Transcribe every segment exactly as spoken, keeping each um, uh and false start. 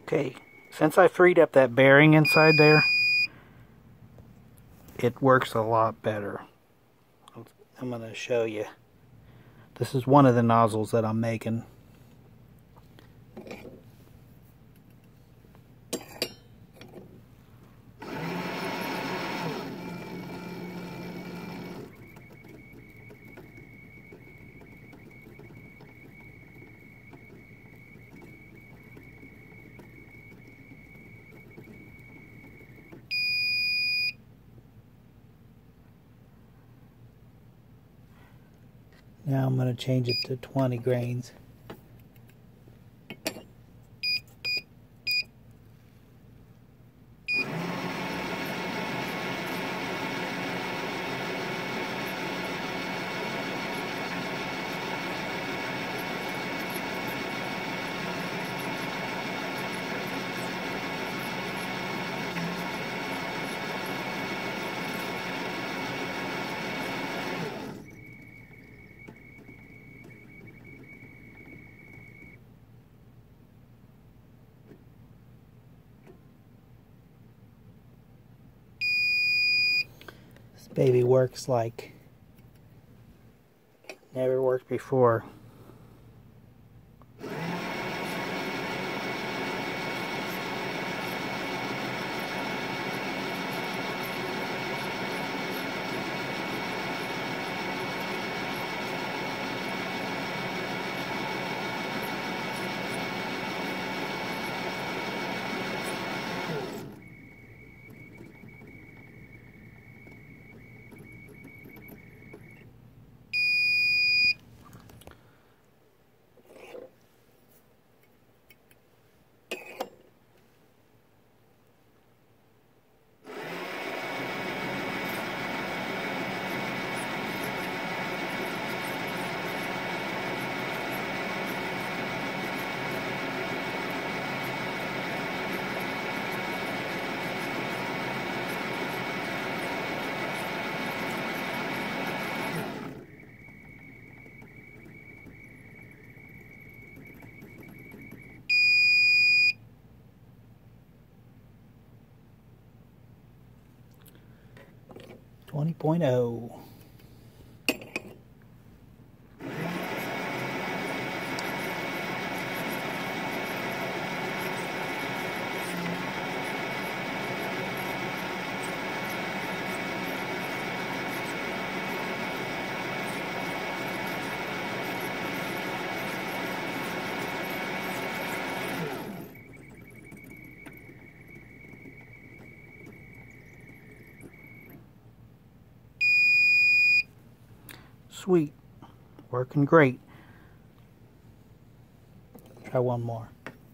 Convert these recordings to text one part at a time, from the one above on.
Okay, since I freed up that bearing inside there, it works a lot better. I'm going to show you. This is one of the nozzles that I'm making. Now I'm going to change it to twenty grains. Baby works like never worked before. twenty point oh. Sweet. Working great. Try one more.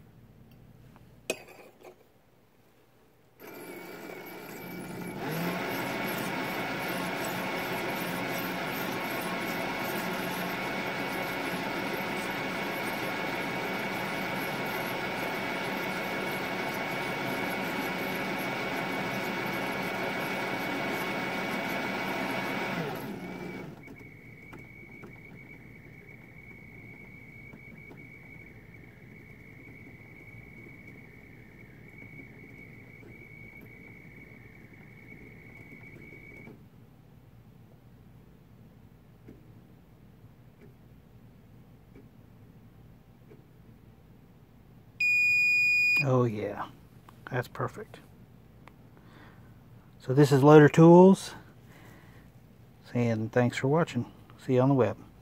Oh yeah, that's perfect. So this is Loadertools, saying thanks for watching. See you on the web.